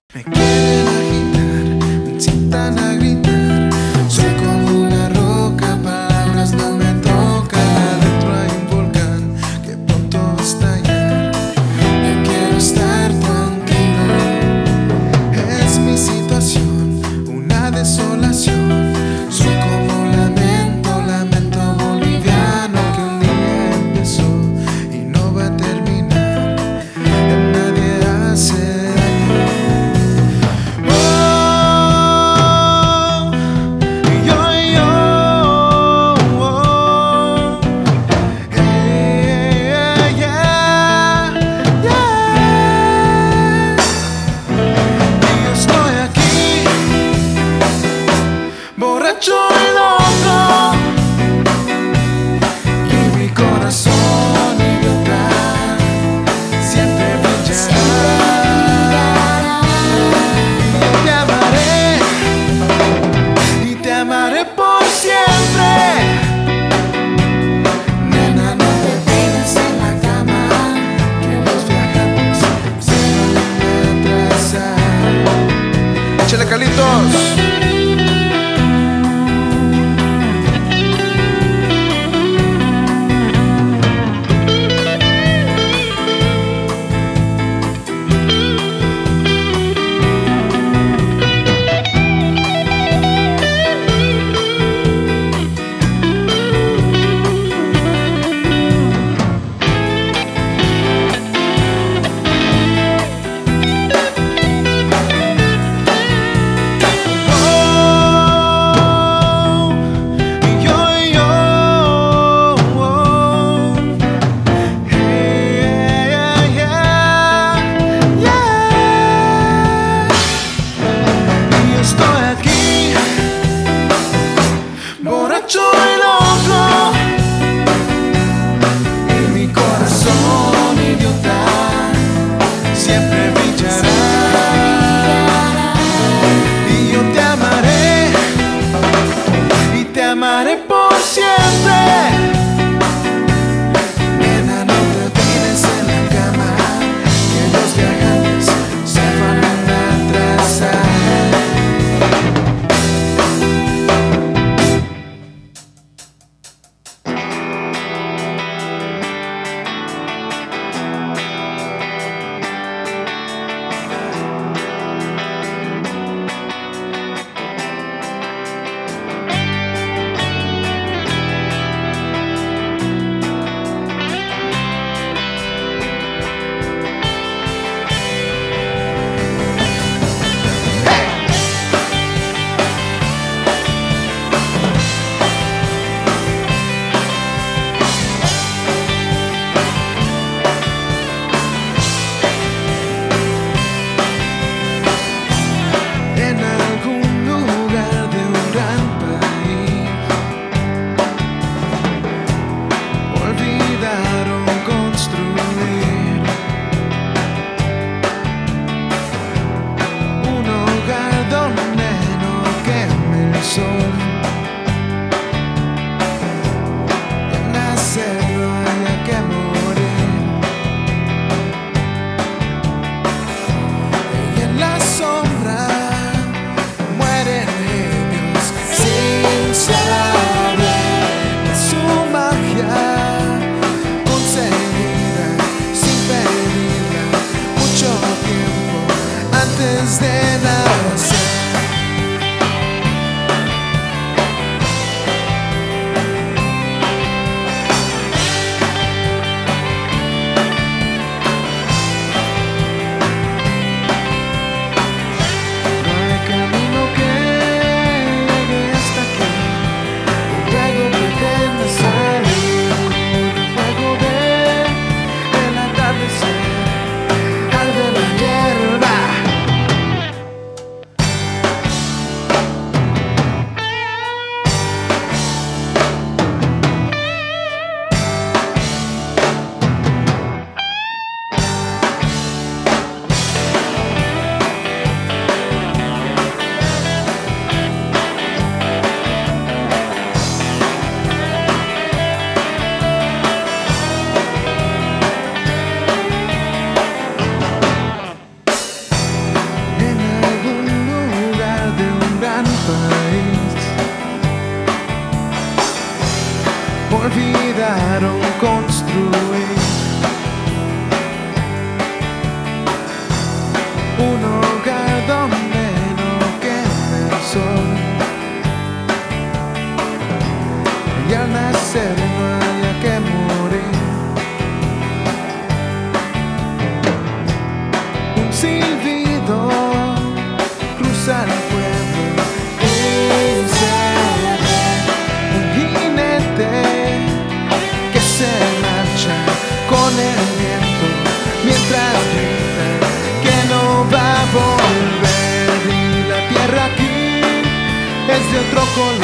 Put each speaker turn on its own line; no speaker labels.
Me quieren agitar, me incitan a gritar. Soy como una roca, palabras no me tocan. Adentro hay un volcán que pronto va a estallar. Yo quiero estar tranquilo. Es mi situación, una desolación. Soy como un lamento boliviano que un día empezó y no va a terminar. En nadie hace daño. el viento mientras grita que no va a volver. Y la tierra aquí es de otro color.